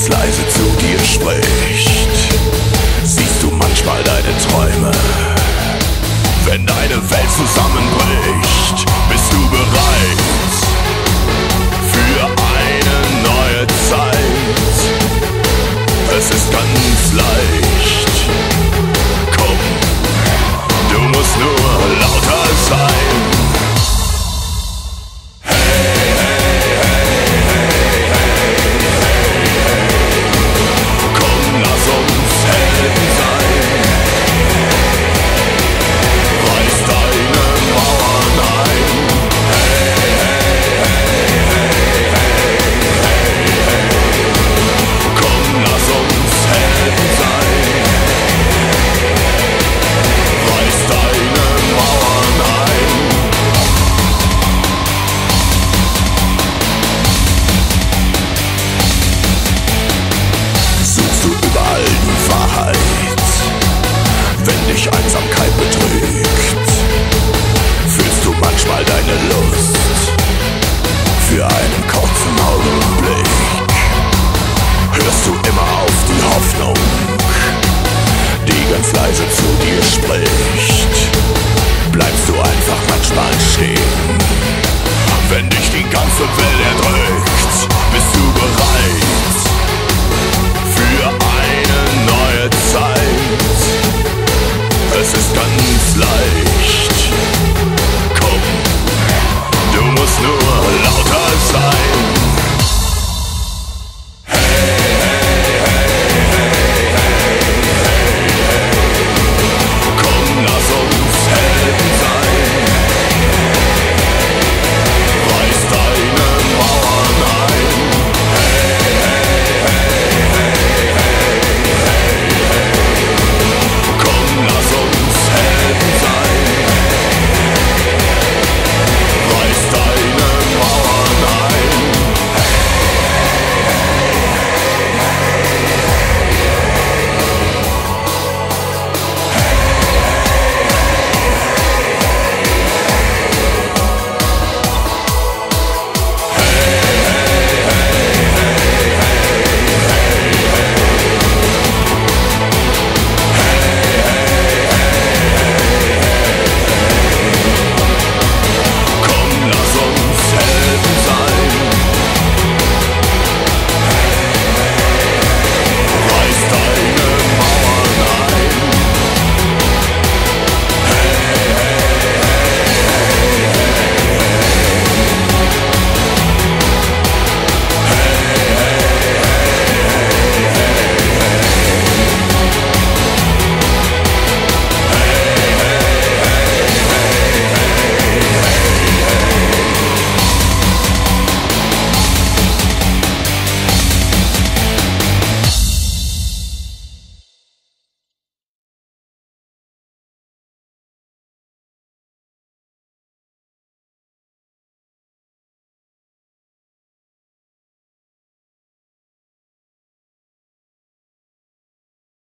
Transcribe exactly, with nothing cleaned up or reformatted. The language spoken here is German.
ganz leise zu dir spricht. Siehst du manchmal deine Träume, wenn deine Welt zusammenbricht? Bist du bereit für eine neue Zeit? Es ist ganz leicht, komm, du musst nur lauter sein. Wenn dich Einsamkeit betrügt, fühlst du manchmal deine Lust für einen kurzen Augenblick. Hörst du immer auf die Hoffnung, die ganz leise zu dir spricht? Bleibst du einfach manchmal stehen, wenn dich die ganze Welt erdrückt? Bist du bereit